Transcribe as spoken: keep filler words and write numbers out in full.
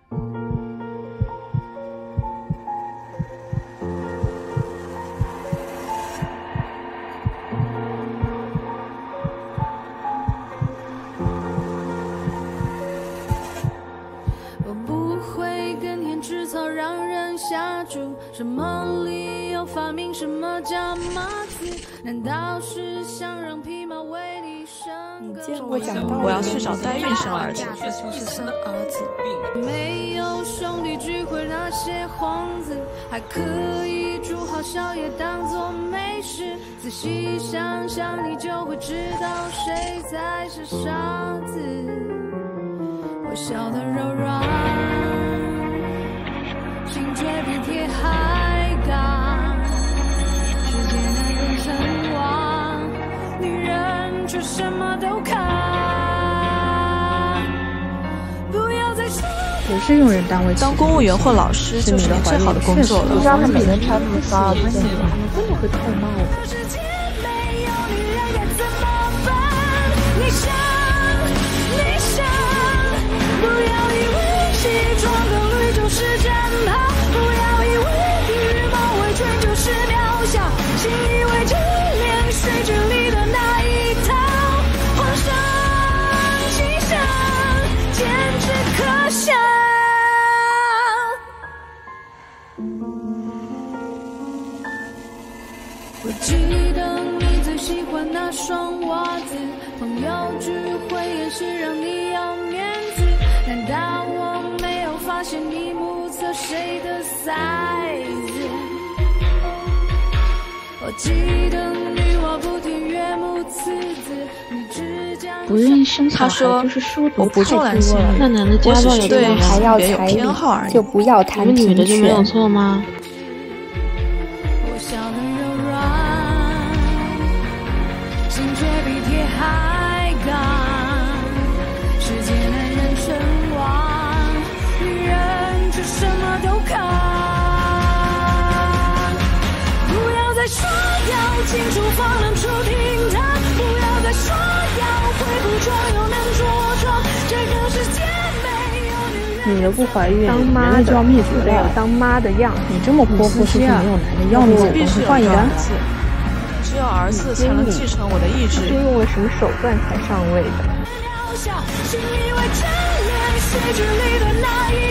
什么理由发明什么加码字？难道是想让匹马为你生个？ 我要去找代孕生儿子。 没有兄弟聚会那些幌子，还可以煮好宵夜当作美食。仔细想想，你就会知道谁才是傻子。我笑得柔软，心却比铁还刚，世界男人称王，女人却什么都扛。不要再说不是用人单位， 当公务员或老师就是你最好的工作了。 不知道他每天穿那么骚，他们怎么会臭骂我？ 这世界没有女人该怎么办？你想，你想，不要以为西装革履就是战袍。信以为真，连水晶里的那一套，皇上气象简直可笑。我记得你最喜欢那双袜子，朋友聚会也是让你要面子，难道我没有发现你目测谁的 size？我记得女娲不听岳母刺字，你只讲不愿意生小孩就是书读太多了。那男的家暴有的人还要彩礼，就不要谈平权。你们女的就没有错吗？ 我笑得柔软，心却比铁还刚，世界男人称王，女人却什么都扛。说要进厨房能出厅堂，不要再说要会补妆又能着装，这个世界没有女人。 女的不怀孕，当妈就要灭绝了，当妈的样。你这么泼妇是没有男的要你， 必须换一个儿子，只有儿子才能继承我的意志。 是用了什么手段才上位的？ 信以为真，连水晶里的那一